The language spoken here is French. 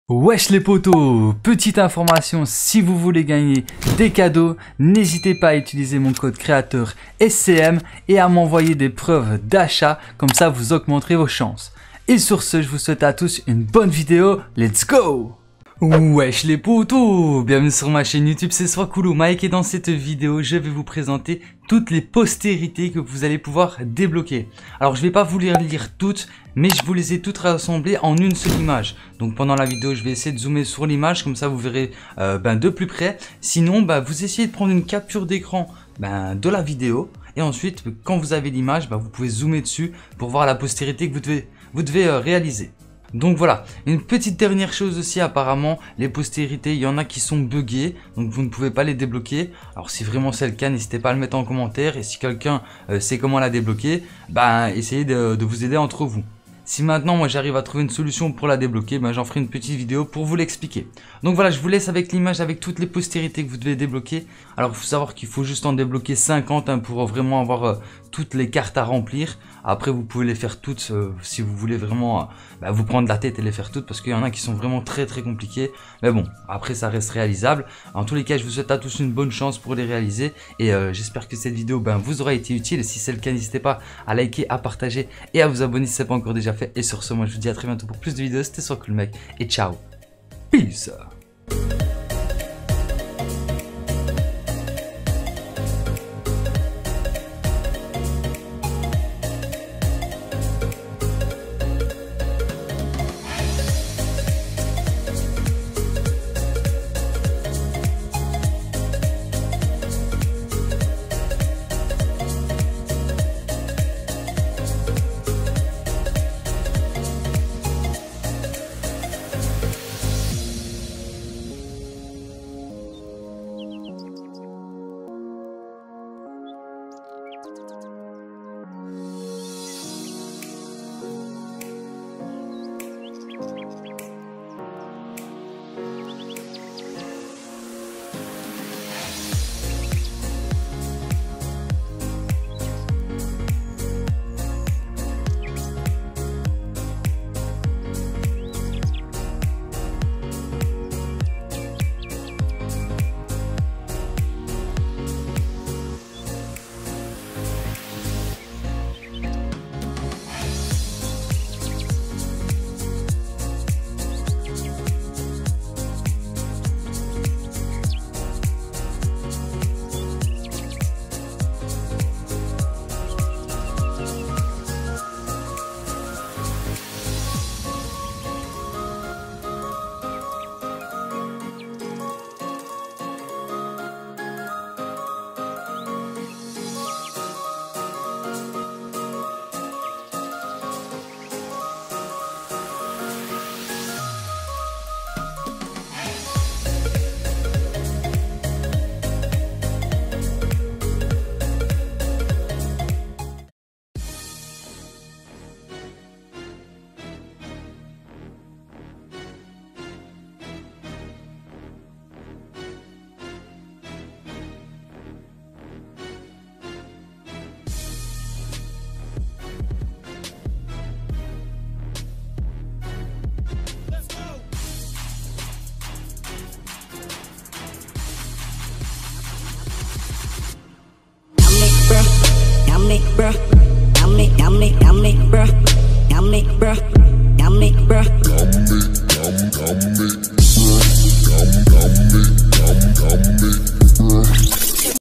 Wesh les potos, petite information, si vous voulez gagner des cadeaux, n'hésitez pas à utiliser mon code créateur SCM et à m'envoyer des preuves d'achat, comme ça vous augmenterez vos chances. Et sur ce, je vous souhaite à tous une bonne vidéo, let's go! Wesh les potos, bienvenue sur ma chaîne YouTube, c'est Swakoulou Mike et dans cette vidéo, je vais vous présenter toutes les postérités que vous allez pouvoir débloquer. Alors je vais pas vous les lire toutes, mais je vous les ai toutes rassemblées en une seule image. Donc pendant la vidéo, je vais essayer de zoomer sur l'image, comme ça vous verrez de plus près. Sinon, vous essayez de prendre une capture d'écran de la vidéo et ensuite, quand vous avez l'image, vous pouvez zoomer dessus pour voir la postérité que vous devez réaliser. Donc voilà, une petite dernière chose aussi, apparemment les postérités, il y en a qui sont buggées, donc vous ne pouvez pas les débloquer. Alors si vraiment c'est le cas, n'hésitez pas à le mettre en commentaire, et si quelqu'un sait comment la débloquer, essayez de vous aider entre vous. Si maintenant moi j'arrive à trouver une solution pour la débloquer, j'en ferai une petite vidéo pour vous l'expliquer. Donc voilà, je vous laisse avec l'image avec toutes les postérités que vous devez débloquer. Alors il faut savoir qu'il faut juste en débloquer 50 pour vraiment avoir toutes les cartes à remplir. Après vous pouvez les faire toutes si vous voulez vraiment vous prendre la tête et les faire toutes, parce qu'il y en a qui sont vraiment très compliquées. Mais bon, après ça reste réalisable. En tous les cas, je vous souhaite à tous une bonne chance pour les réaliser. Et j'espère que cette vidéo vous aura été utile. Et si c'est le cas, n'hésitez pas à liker, à partager et à vous abonner si ce n'est pas encore déjà fait. Et sur ce, moi je vous dis à très bientôt pour plus de vidéos. C'était Swakoulou Mike et ciao. Peace. Bruh.